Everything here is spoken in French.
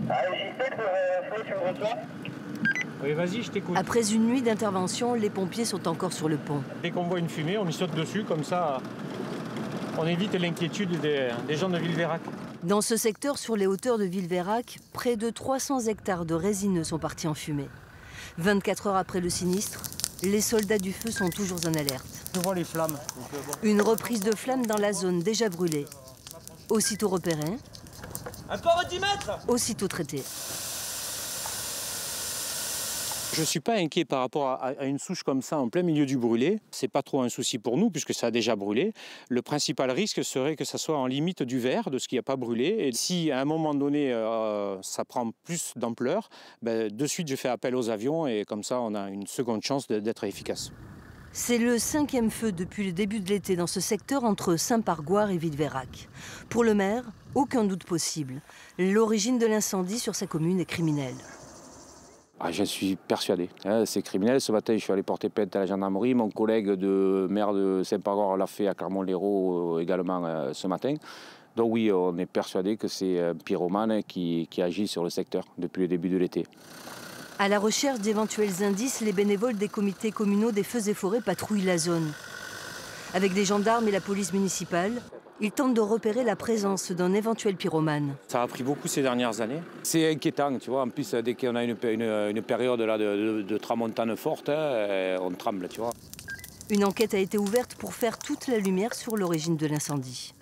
Oui, vas-y, je t'écoute. Après une nuit d'intervention, les pompiers sont encore sur le pont. Dès qu'on voit une fumée, on y saute dessus, comme ça, on évite l'inquiétude des gens de Villeveyrac. Dans ce secteur, sur les hauteurs de Villeveyrac, près de 300 hectares de résineux sont partis en fumée. 24 heures après le sinistre, les soldats du feu sont toujours en alerte. Je vois les flammes. Une reprise de flammes dans la zone déjà brûlée. Aussitôt repérée, Encore 10 mètres. aussitôt traitée. Je ne suis pas inquiet par rapport à une souche comme ça en plein milieu du brûlé. Ce n'est pas trop un souci pour nous puisque ça a déjà brûlé. Le principal risque serait que ça soit en limite du vert, de ce qui n'a pas brûlé. Et si à un moment donné ça prend plus d'ampleur, de suite je fais appel aux avions et comme ça on a une seconde chance d'être efficace. C'est le 5e feu depuis le début de l'été dans ce secteur entre Saint-Pargoire et Villeveyrac. Pour le maire, aucun doute possible. L'origine de l'incendie sur sa commune est criminelle. J'en suis persuadé. C'est criminel. Ce matin, je suis allé porter plainte à la gendarmerie. Mon collègue de maire de Saint-Pargoire l'a fait à Clermont-Lérault également ce matin. Donc oui, on est persuadé que c'est un pyromane qui agit sur le secteur depuis le début de l'été. À la recherche d'éventuels indices, les bénévoles des comités communaux des feux et forêts patrouillent la zone. Avec des gendarmes et la police municipale, ils tentent de repérer la présence d'un éventuel pyromane. Ça a pris beaucoup ces dernières années. C'est inquiétant, tu vois. En plus, dès qu'on a une période là, de tramontane forte, on tremble, tu vois. Une enquête a été ouverte pour faire toute la lumière sur l'origine de l'incendie.